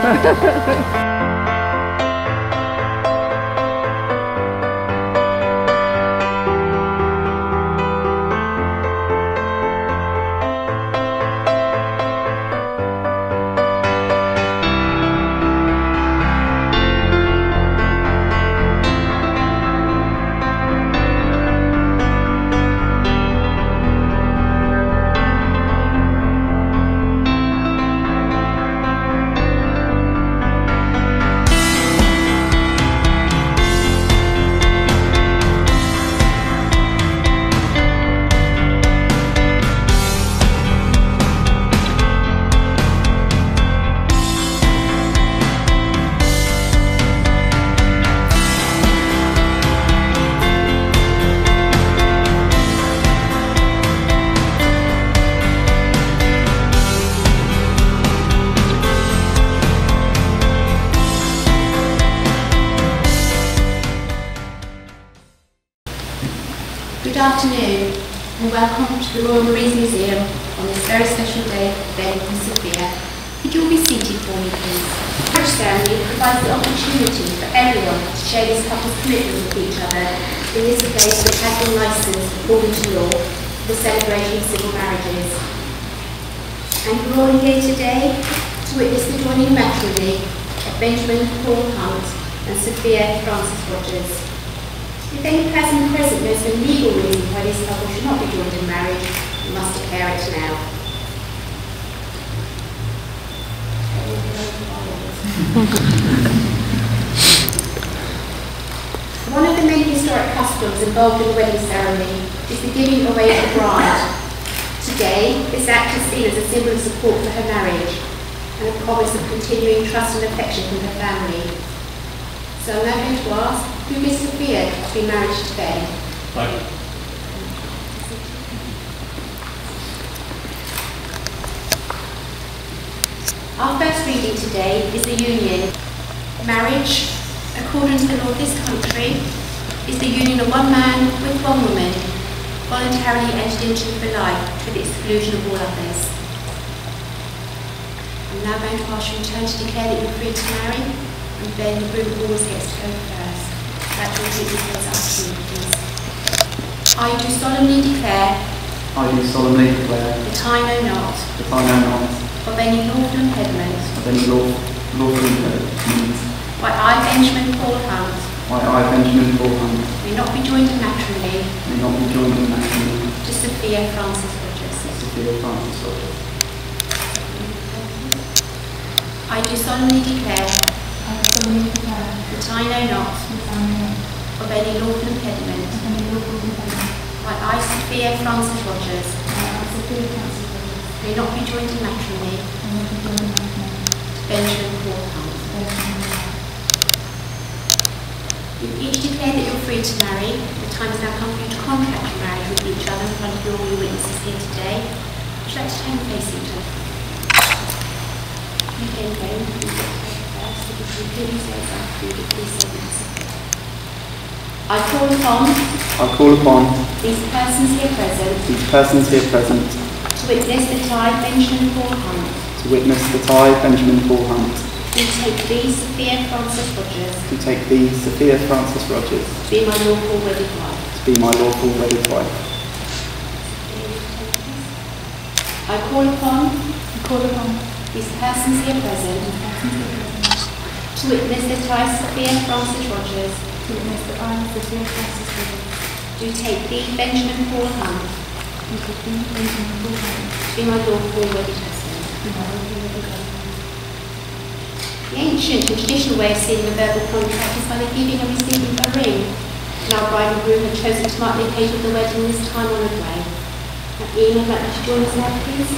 Good afternoon and welcome to the Royal Marines Museum on this very special day for Ben and Sophia. Could you all be seated for me, please? The marriage ceremony provides the opportunity for everyone to share this couple's commitment with each other in this place which has been licensed according to law for the celebration of civil marriages. And we're all here today to witness the joining matrimony of Benjamin Paul Hunt and Sophia Frances Rogers. If any person present knows the legal reason why this couple should not be joined in marriage, you must declare it now. One of the many historic customs involved in the wedding ceremony is the giving away of the bride. Today, this act is seen as a symbol of support for her marriage and a promise of continuing trust and affection from her family. So I'm now going to ask, who is Sophia to be married to Ben? Our first reading today is the union. Marriage, according to the law of this country, is the union of one man with one woman, voluntarily entered into for life to the exclusion of all others. I'm now going to ask you in turn to declare that you're free to marry, and Ben, the group always gets to go first. That will keep the words up to you, please. I do solemnly declare. I do solemnly declare. That I know not. That I know not. Of any lawful impediment. Of any lawful impediment. Why I, Benjamin Paul Hunt. Why I, Benjamin Paul Hunt. May not be joined in matrimony. May not be joined in matrimony. To Sophia Frances Rogers. Sophia Frances Rogers. I do solemnly declare. That I know not of any lawful impediment. Why I, Sophia Frances Rogers, may not be joined in matrimony. Benjamin Paul Hunt. You've each declared that you're free to marry. The time has now come for you to contract your marriage with each other in front of all your witnesses here today. Would you like to turn and face each other? You can go. I call upon these persons here present to witness that I, Benjamin Paul Hunt, do take thee, Sophia Frances Rogers, to be my lawful wedded wife. I call upon these persons here present to witness that I, Sophia Frances Rogers, do take thee, Benjamin Paul Hunt, to be my lawful wedded husband. The ancient and traditional way of sealing a verbal contract is by the giving and receiving of a ring. And our bride and groom have chosen to mark the occasion of the wedding in this time-honoured way. Now, Ian, I'd like you to join us now, please.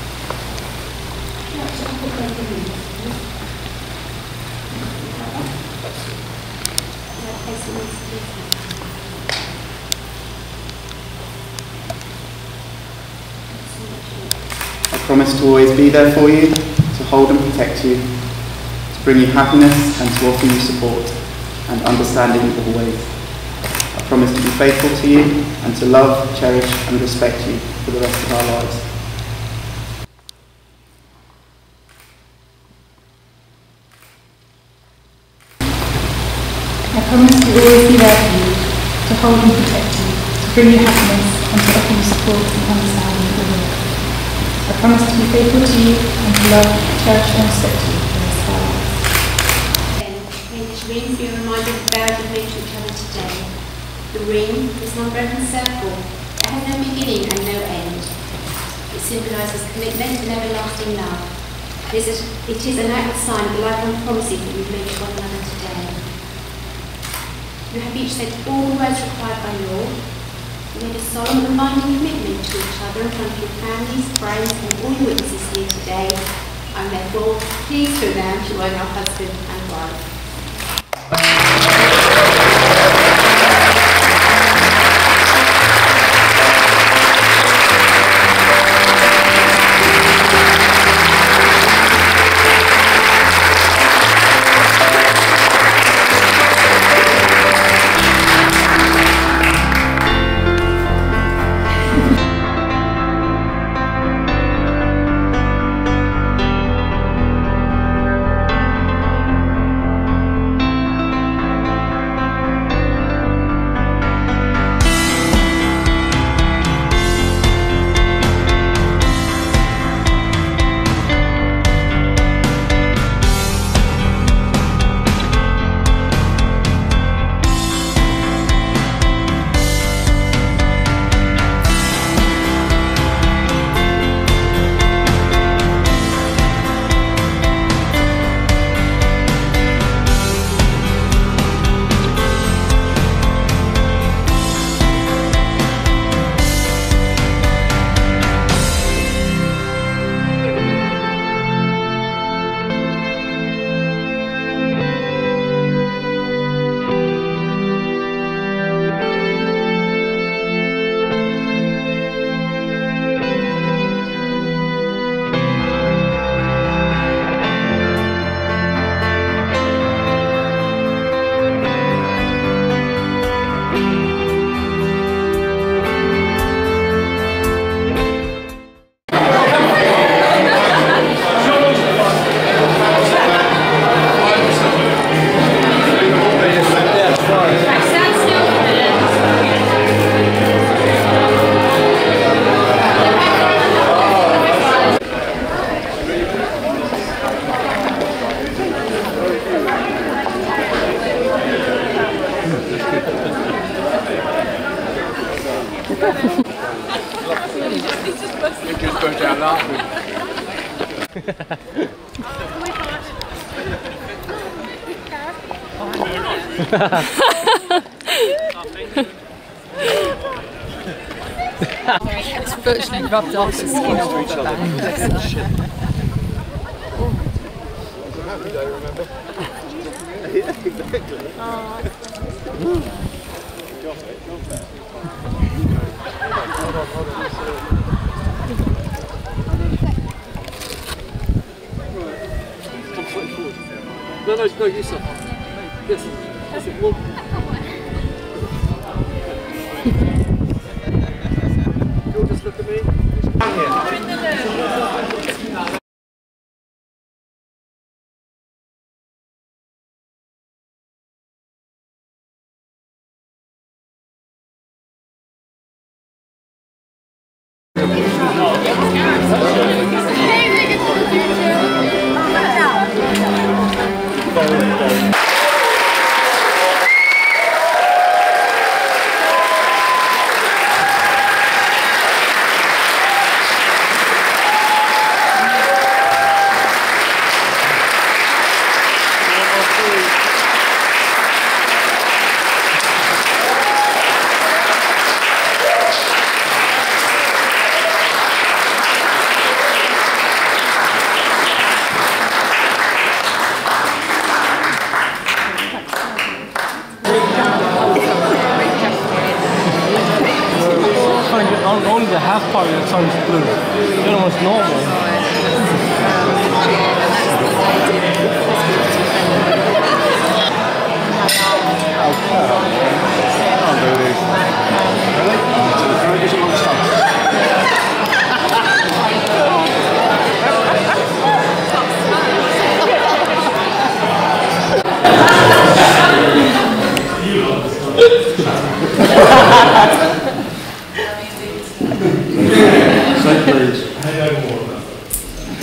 I promise to always be there for you, to hold and protect you, to bring you happiness and to offer you support and understanding always. I promise to be faithful to you and to love, cherish and respect you for the rest of our lives. promise to always be there for you, to hold and protect you, to bring you happiness, and to offer you support and understanding of your life. I promise to be faithful to you and to love, cherish and respect you in this life. May this ring be a reminder of the vows we made to each other today. The ring is an unbroken circle that has no beginning and no end. It symbolises commitment and everlasting love. It is an act sign of the lifelong promises that we've made to one another today. You have each said all the words required by law. You made a solemn and binding commitment to each other in front of your families, friends, and all your witnesses here today. I'm therefore pleased to announce you are now husband and wife. It's virtually rubbed off the skin off of the back. Happy day, remember? No, you sir. Yes. That's it. Well. You'll just look at me.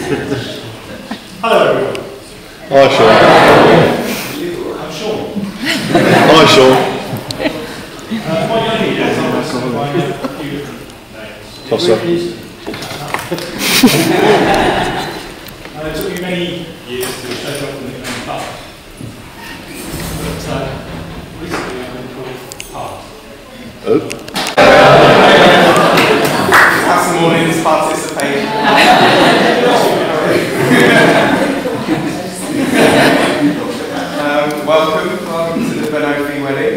Hello everyone. Hi Sean. I'm Sean. Hi Sean. What you need is I'm going to combine a few different names. Toss up. It took me many years to shake off the nickname Pup. But recently I've been called Pup. Oh. Have some mornings participation. Welcome to the Benofi wedding.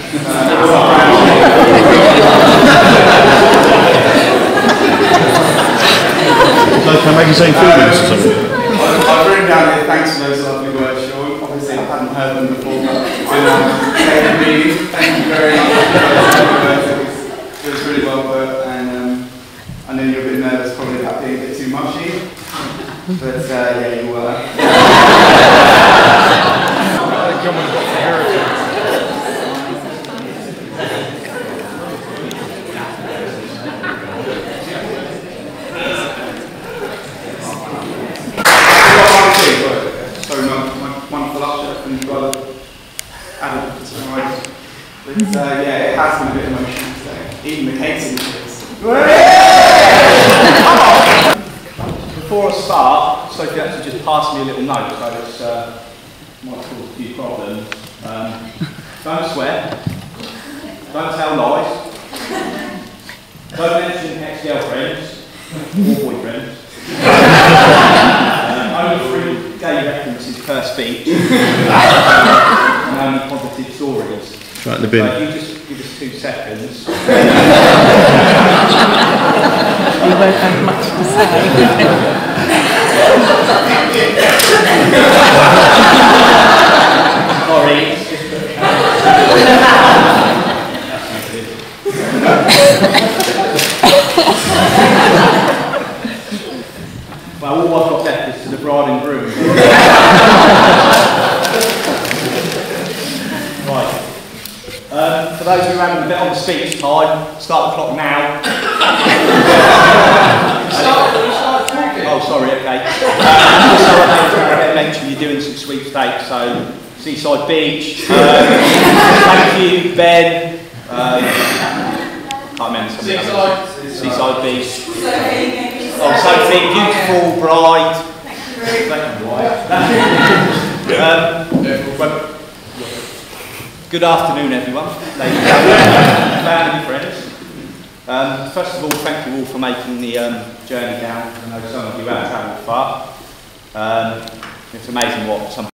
So can I make you say 4 minutes or something? I've written down here thanks for those lovely words, Sean. Obviously I hadn't heard them before, but it's been reading. Thank you very much for those lovely words. It was really well put, and I know you're a bit nervous probably about being a bit too mushy, but yeah, you were. Sorry, my wonderful usher and brother Adam. But yeah, it has been a bit emotional today. Even the cake signatures. Before I start, Sophie actually just passed me a little note, so it's might cause a few problems. Don't swear, don't tell lies, don't mention ex-girlfriends or boyfriends, only 3 gay references per speech, and only positive stories. Right in the bin. So if you just give us 2 seconds. You won't have much to say. Sorry. Well, all I've got left is to the bride and groom. Right. For those who are having a bit on the speech time, start the clock now. Oh, sorry, okay. Also, I mentioned you're doing some sweepstakes, so Seaside Beach. Thank you, Ben. Can't remember something else. Seaside Beach. Oh, Sophie, beautiful bride. Good afternoon, everyone. Ladies and gentlemen, family, friends. First of all, thank you all for making the journey down. I know some of you have travelled far. It's amazing what some